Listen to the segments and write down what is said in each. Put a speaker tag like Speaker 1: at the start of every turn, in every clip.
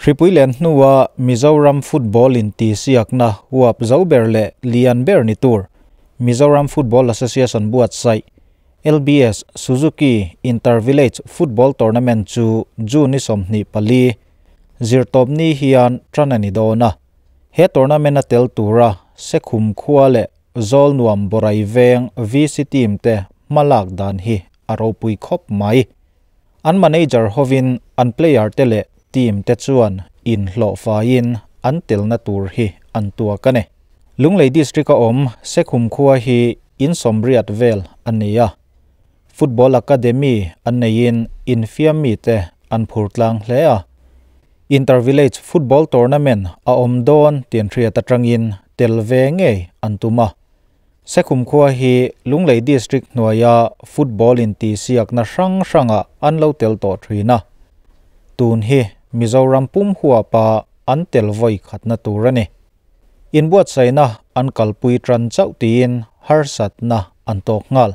Speaker 1: Tripuilen nuwa Mizoram football in ti siakna huap zauberle lian ber ni tur Mizoram Football Association buat sai LBS Suzuki Intervillage Football Tournament chu June somni pali zirtop ni hian tranani dona he tournament a tel tura sekhum khuale zol nuam borai veng VC team te malak dan hi aropui khop mai an manager hovin an player tele team te chuan in hlo fa in an tel na tur hi an tua kane lunglei district a om sekhum khuwa hi in somriat vel ania football academy anein infiam mi te an phurtlang hlea intervillage football tournament a om don tian thria ta tangin telve nge antuma sekhum khuwa hi lunglei district noya football in ti siak na ranga anlo tel to thina tun hi Mizoram pum huwa pa an tel voi khatna turani in buat saina an kalpui tran chau tin harsat na antok ngal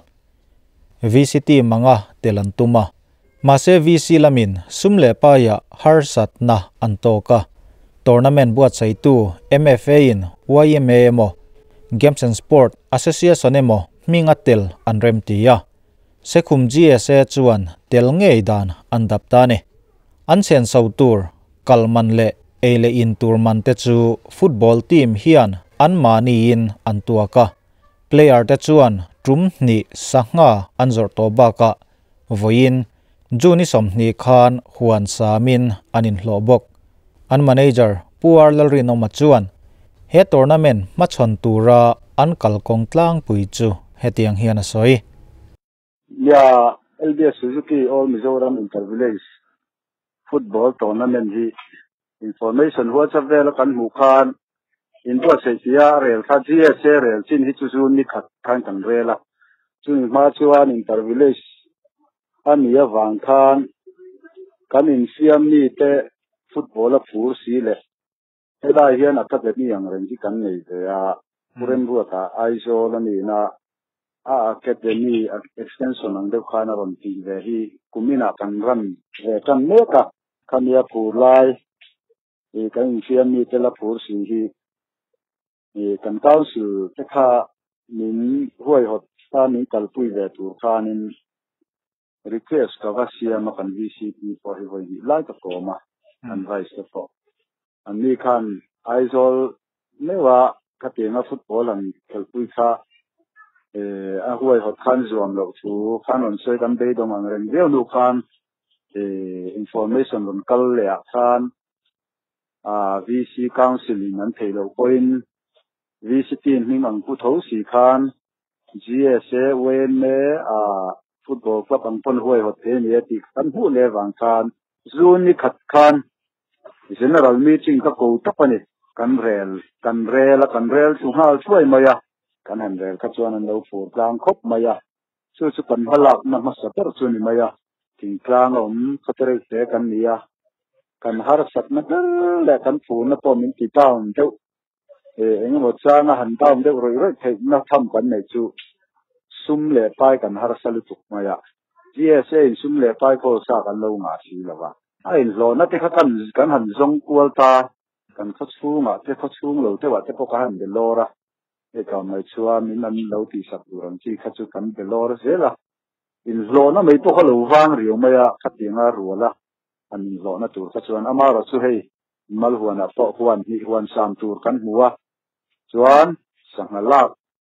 Speaker 1: VCT manga telantuma mase VC lamin sumle pa ya harsat na antoka tournament buat sai tu MFA in YMA mo Games and Sport Association emo minga tel anrem tia sekhum GSA chuan tel ngei dan andap tani ansen sautur kalman le ele in turman te chu football team hian an mani in antuaka player te chuan trum ni sanga anzor to baka voin juni somni khan huan samin anin hlobok an manager puar lalri no machuan he tournament machon tura an kalkong tlang pui chu hetiang hian asoi
Speaker 2: ya LBS Suzuki All Mizoram Intervillage Football Tournament hi information what's available kan mukhan in bo se tia rel kha GSA rel chin hi chu ni khat khan kan rela chung ma chuan Intervillage ania wang khan kan in siam ni te football a phur si le hela hian academy ang ren ji kan nei ve a puren ruata aizo lani na a academy extension ang de khana ron ti ve hi kumina kan ram ve kan meka khamia pulai e kan siam ni te la phur si hi e kan council te kha min huai hot ta min kalpui ve tu khanin request ka va siam kan VCT for hi voi lai ka koma an vice te for an ni khan aizol mewa katenga football an kalpui kha a huai hot khan zuam lo chu khan on se kan be dong ang ren veu nu khan information on kal le khan VC counseling an thelo point VCT hning ang pu tho si khan GSA wen me football club ang pon huai hot the ni ti kan hu le wang khan zun ni khat khan general meeting ka ko tapani kan rel chu hal chuai maya kan han rel ka chuan an lo fur tlang khop maya chu kan halak na masaper chu ni maya ting tlang om khatere te kan nia kan har sat na le kan fu na pom in ti town te eng mo changa han town de roi the na tham kan nei chu sum le pai kan har salu tuk maya GSA sum le pai ko sa kan lo nga si lawa ai lo na te kha kan han zong kwal ta kan kha chunga te kha chung lo te wa te ko kan de lora e ka mai chua min an lo ti sak duran chi kha chu kan de lora zela in lo na mai to kha lo wang riu maya khatinga ruala an lo na tur kha chuan amara chu hei mal huana to huan hi huan sam tur kan huwa chuan sangalak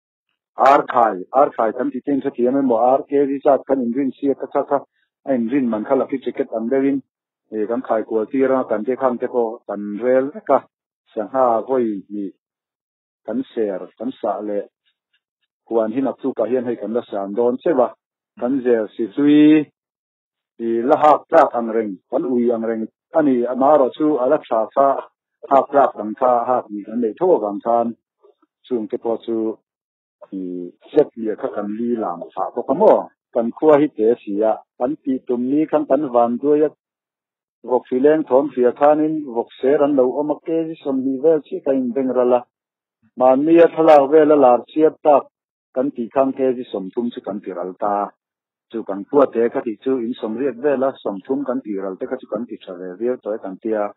Speaker 2: arkhai kan ti tin kha tiam mo RK ri chat kan in rin sia ka kha in rin man khala ki ticket an derin e kan khai ko tira kan te kham te ko kan rel ka sangha voi ni kan share kan sa le huan hin ak chu ka hian hei kan la sam don cheba kan zer si sui i la hak tak ang reng kan ui ang reng ani amaro chu ala tha kha hak tak ang kha hak ni kan nei tho gang khan chung te po chu set lia kha kan li lam tha to kamo kan khuwa hi te sia kan ti tum ni kan van du ya vok fileng thom fia khanin vok ser an lo omake ji som ni vel chi ka in bengrala man mi a thala vela lar chiat tak kan ti khang ke ji som tum chu kan tiral ta chu kan khuwa te kha ti chu in som riat vela som thum kan tiral te kha chu kan ti thave vel to kan tia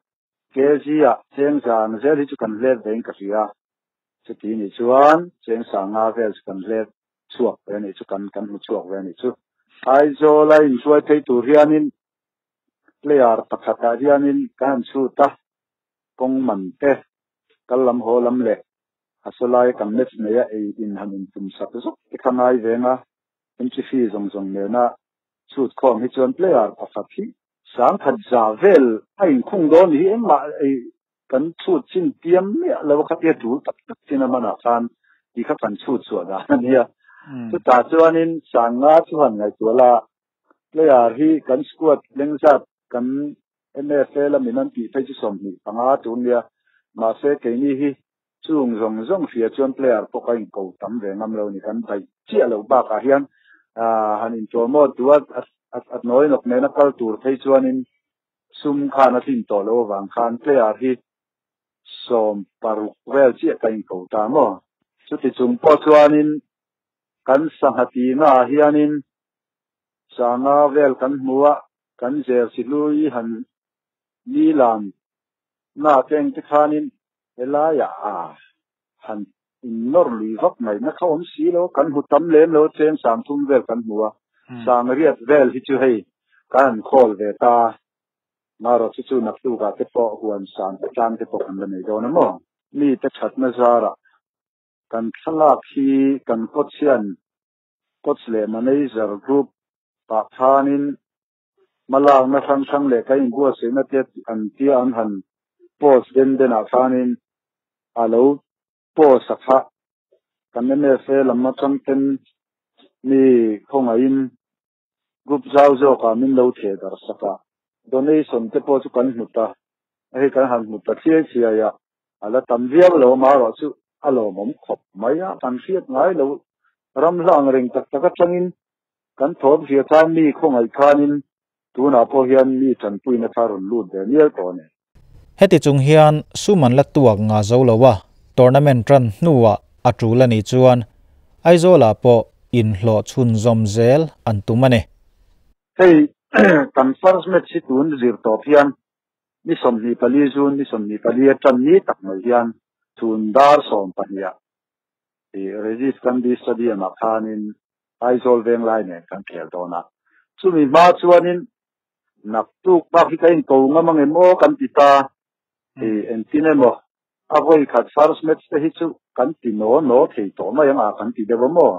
Speaker 2: Kezia cheng sang zel hi chu kan let vein ka ria chu ti ni chuan cheng sang nga vel chu kan let chuak ve ni chu kan mu chuak ve ni chu ai zo lai in chuai thei tur hianin player pakhata hianin kan chu ta kong man te kalam ho lam le asolai kan net ne ya e in hanin tum sak zo ke khangai venga entry fee zong zong ne na chut khom hi chuan player pakhat hi sang khat za vel ai khung don hi ma ai kan chut chin tiam me lo khat ye tu tak tak chin mana khan hi kha kan chut chu da nia chu ta chuanin sang nga chuan ngai tu la player hi kan squad lengsat kan NFL minan ti phei chu som ni anga tu nia ma se ke ni hi chung rong rong fia chuan player poka in ko tam ve ngam lo ni kan thai chia lo ba ka hian hanin chomo tuat at noi nok ne na kal tur thei chuanin sum khana tin to lo wang khan player hi som paru vel chia ka in ko ta mo chu ti chung po chuanin kan sanghati na hianin sanga vel kan hmuwa kan zer silui han ni lam na teng te khanin elaya han nor lui vak mai na khom si lo kan hu tam lem lo chen sam thum vel kan hmuwa sang riat vel hi chu hei kan khol ve ta maro chu chu nak tu ga te po huan sam te tang te po kan nei do na mo mi te that na zara kan thalak hi kan coach le manager group pa thanin malang na sang le kai bu se na te an ti an han post den a thanin alo post sakha kan ne fe lamma chang ten ni khonga in group zau zo ka min lo the dar saka donation te po chu kan hmuta ai kan han hmuta chia ya ala tam vial lo ma ro chu alo mom khop maya kan fiat ngai lo ram lang ring tak tak changin kan thom hia tham mi khongai khanin tuna po hian mi chan puina tharun lut de nial to ne
Speaker 1: heti chung hian suman la tuak nga zo lowa tournament ran nuwa atula ni chuan aizola po in hlo chun zom zel an tumane
Speaker 2: hey kan first match si tun zir to hian ni som ni pali zun ni som ni pali tan ni tak mai hian chun dar som pania e regis kan di stadium a khanin aizol veng lai ne kan khel to na chumi ma chuanin nak tu pa hi kain ko ngamang emo kan tita e entinemo avoi khat first match te hi chu kan ti no thei to ma yang a kan ti devo mo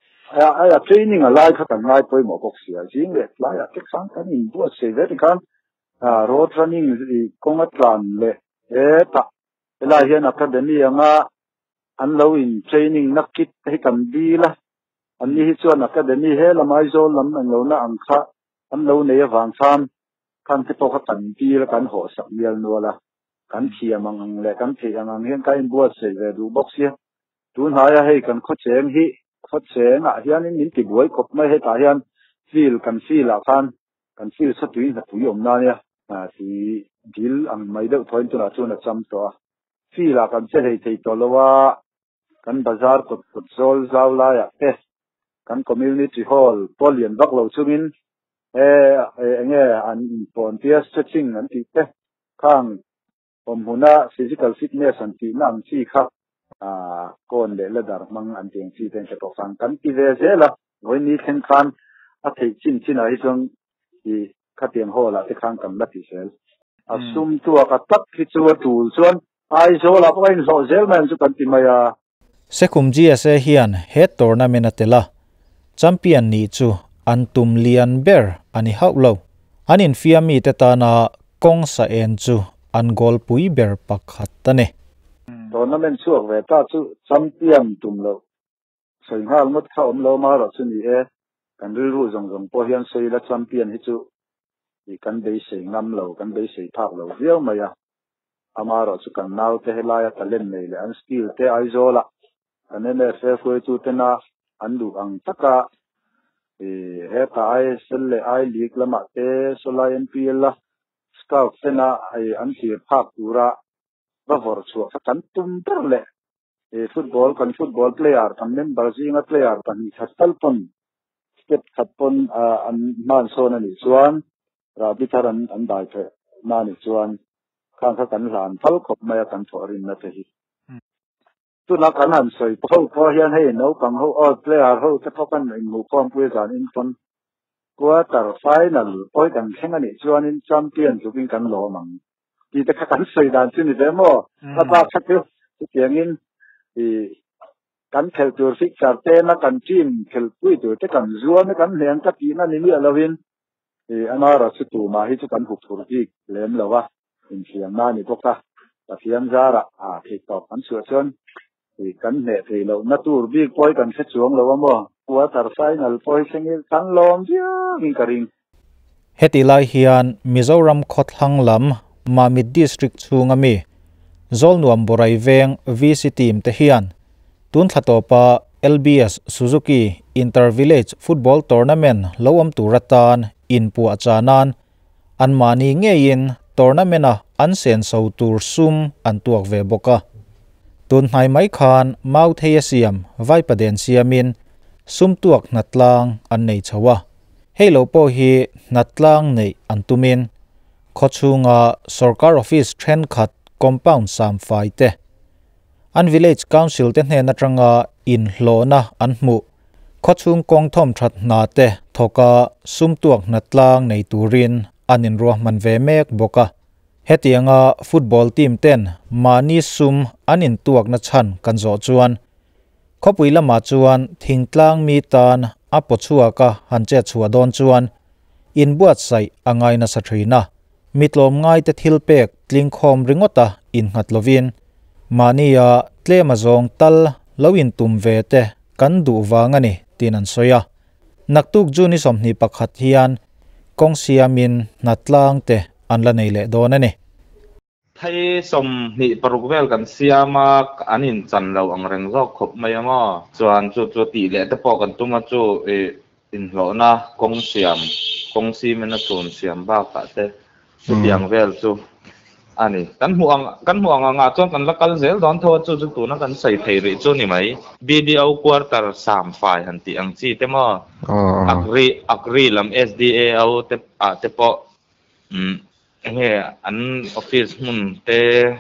Speaker 2: ai training a lai kha kan ngai poi mo box ya jing le lai a tek sang kan in bu se ve kan road running kongat lan le ta la hian academy anga an lo in training nakit he kan di la an ni hi chuan academy he lamai zo lam an lo na ang kha an lo nei awang tham kan te to kha kan di la kan ho sak mial no la kan thiamang le kan thiamang hian kai bu se ve du box ya tun haya hei kan kho cheng hi kho cheng a hian in ti buai kop mai he ta hian feel kan feel a kan feel sa tui na tui om na ya si dil ang mai deuh point tu na chu na cham to feel a kan che hei thei to lowa kan bazar kot zol zau la ya kan community hall polian bak lo chungin nge an volunteer stretching an ti te khang om huna physical fitness an ti nam chi kha kon le la dar mang an tiang chi ten to sang kan ti ve zela voi ni khen khan a thei chin a hi chung i khatiang ho la te khang kam la ti sel asum tu ka tak hi chu tu chuan ai zo la point zo zel man chu kan ti maya
Speaker 1: sekhum GSA hian he tournament atela champion ni chu antum lian ber ani haulo anin fiami te ta na kong sa en chu an gol pui ber pakhat tane
Speaker 2: tournament chuak ve ta chu champion tum lo soi ngal ngot kha om lo ma ro chu ni kan ru zong po hian sei la champion hi chu i kan dei sei ngam lo kan dei sei thak lo riau maya amaro chu kan nau te helaya talen nei le an skill te aizola anene se foi chu te na andu ang taka he ta ai sel le ai lik lama te sola MPL la scout te na ai an ti phak tura ba vor chu kan tum per le football player kan member zinga player kan ni khatal pon step khatpon an man so na ni chuan ra bitaran an dai the na ni chuan khang kha kan hlan phal khop mai kan thorin na te hi tu na kan han soi po hian hei no pang ho all player ho te phokan in mu kom pui zan in kon quarter final poi kan thenga ni chuan in champion chukin kan lo mang ti te kha kan soi dan chu ni demo ta ba kha te tiang in i kan khel tur fik char te na kan team khel pui tur te kan zuam kan hlen ta ti na ni mi alawin e anara chu tu ma hi chu kan hu thur hi lem lawa in thiam na ni boka ta thiam zara a thik to kan su chon e kan ne thei lo na tur bi poi kan se chuang lo mo quarter final poi sengil kan lom dia in karing
Speaker 1: heti lai hian Mizoram Khothlang lam Mamit district chungami Zolnuam borai veng VC team te hian tun thatopa LBS Suzuki Inter-Village Football Tournament lowam turatan inpu achanan anmani ngein tournamenta ansen so tur sum antuak ve boka tun hnai mai khan mau theia siam vai paden siamin sum tuak natlang an nei chawa helo po hi natlang nei antumin khochunga sarkar office thren khat compound sam faite an village council te hne natanga in hlona anmu khochung kongthom that na te thoka sumtuak natlang nei turin anin ro man ve mek boka hetianga football team ten mani sum anin tuak na chan kanzo chuan khopui lama chuan thingtlang mi tan apochua ka hanche chua don chuan in buat sai angai na sathina mitlom ngai te thilpek tlingkhom ringota in hatlovin mania tlemazong tal lawin tum ve te kan du wangani tinan soya naktuk juni somni pakhat hian kongsiamin natlang te anla nei le donani
Speaker 3: thai som ni parukvel kan siama anin chanlo ang rengjok khop mayama chuan chu ti le te po kan tuma chu in hlona kongsi mena chun siam ba ka te tiang vel chu ani kan huang nga chuan kan lakal zel don tho chu tu na kan sai thei ri chu ni mai BDO quarter sam fai han ti ang chi te mo agri lam SDA au te po he an office mun te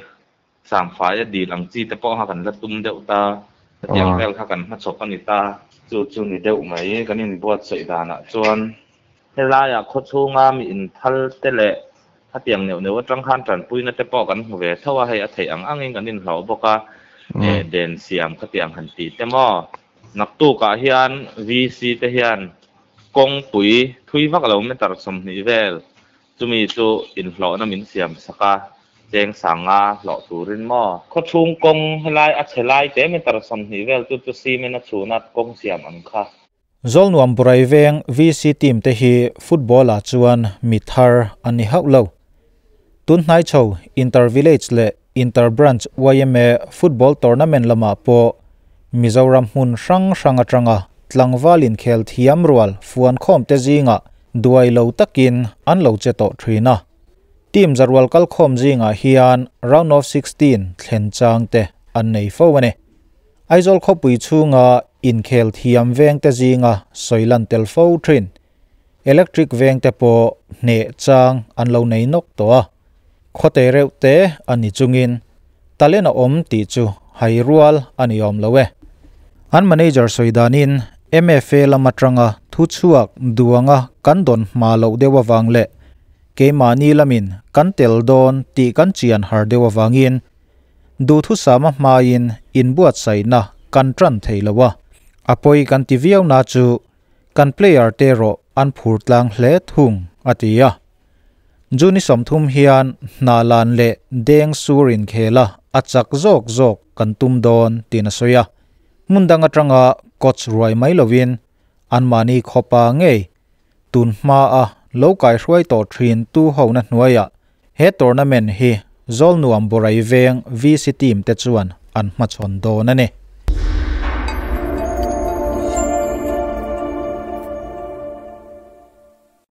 Speaker 3: sam fai di lang chi te po ha kan la tum deuh ta tiang vel kha kan ma chop ani ta chu ni deuh mai kanin buat sai dana chuan helaya khochunga mi in thal te le hatiang neu atang khan tran puina te po kan hove thawa hei a thei angin kanin hlo boka den siam khatiang han ti temo naktu ka hian VC te hian kong pui thui vak lo meter som ni vel chumi chu in hlo na min siam saka cheng sanga hlo turin mo khochung kong helai a thelai te meter som ni vel chu si mena chuna kong siam an kha
Speaker 1: Zolnuam borai veng VC team te hi football a chuan mithar ani haulo tun hnai chho Inter-Village le Inter-Branch YMA football tournament lama po Mizoram hun rang atanga tlangwalin khel thiam rual fuan khom te zinga duai lo takin an lo cheto thina team zarwal kal khom zinga hian round of 16 thlen chang te an nei fowani aizol khopui chunga in khel thiam veng te zinga soilan tel fo thin electric veng te po ne chang an lo nei nok to khote reute ani chungin talena om ti chu hairual ani om lowe an manager soidanin MFA lamatranga thu chuak duanga kandon malo dewa wangle ke mani lamin kan tel don ti kan chian har dewa wangin du thu sama main in buat saina kan tran theilawa apoi kan tiviau na chu kan player tero an phurtlang hle thung atia juni somthum hian nalan le deng surin khela achak zok kan tum don tina soya mundanga tanga coach roi mailovin anmani khopa nge tunma a lokai hroi to thin tu hona hnuaya he tournament hi Zolnuam borai veng VC team te chuan an ma chon do na ne